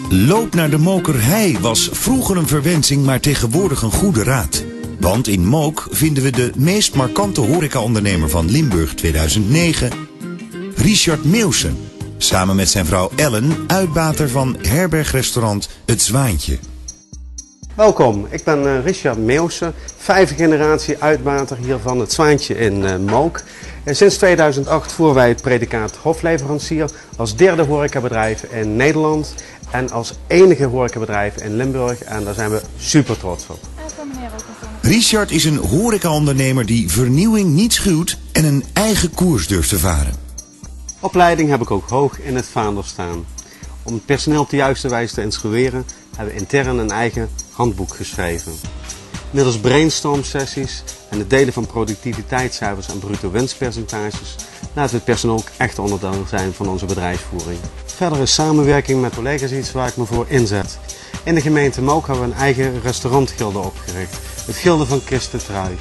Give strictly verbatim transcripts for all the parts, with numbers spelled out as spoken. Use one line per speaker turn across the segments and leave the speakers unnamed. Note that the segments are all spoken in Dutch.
Loop naar de Mokerhei was vroeger een verwensing, maar tegenwoordig een goede raad. Want in Mook vinden we de meest markante horecaondernemer van Limburg tweeduizend negen, Richard Meeuwse. Samen met zijn vrouw Ellen, uitbater van herbergrestaurant Het Zwaantje.
Welkom, ik ben uh, Richard Meeuwse, vijfde generatie uitbater hier van Het Zwaantje in uh, Mook. En sinds tweeduizend acht voeren wij het predicaat hofleverancier als derde horecabedrijf in Nederland. En als enige horecabedrijf in Limburg. En daar zijn we super trots op.
Richard is een horecaondernemer die vernieuwing niet schuwt en een eigen koers durft te varen.
Opleiding heb ik ook hoog in het vaandel staan. Om het personeel op de juiste wijze te instrueren hebben we intern een eigen handboek geschreven. Middels brainstorm sessies en het delen van productiviteitscijfers en bruto winstpercentages laten we het personeel ook echt onderdeel zijn van onze bedrijfsvoering. Verder is samenwerking met collega's iets waar ik me voor inzet. In de gemeente Mook hebben we een eigen restaurantgilde opgericht, het Gilde van Christen Trui.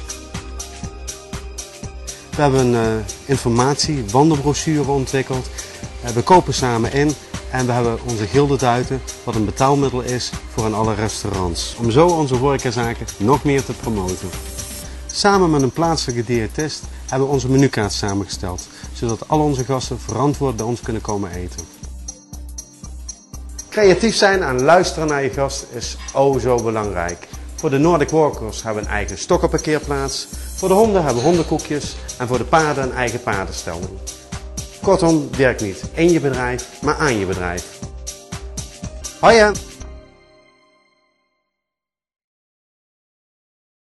We hebben een uh, informatie, wandelbrochure ontwikkeld. Uh, we kopen samen in en we hebben onze gildeduiten, wat een betaalmiddel is voor aan alle restaurants. Om zo onze horecazaken nog meer te promoten. Samen met een plaatselijke diëtist hebben we onze menukaart samengesteld, zodat al onze gasten verantwoord bij ons kunnen komen eten. Creatief zijn en luisteren naar je gast is oh zo belangrijk. Voor de Nordic Walkers hebben we een eigen stokkenparkeerplaats. Voor de honden hebben we hondenkoekjes en voor de paarden een eigen paardenstalling. Kortom, werk niet in je bedrijf, maar aan je bedrijf. Hoi!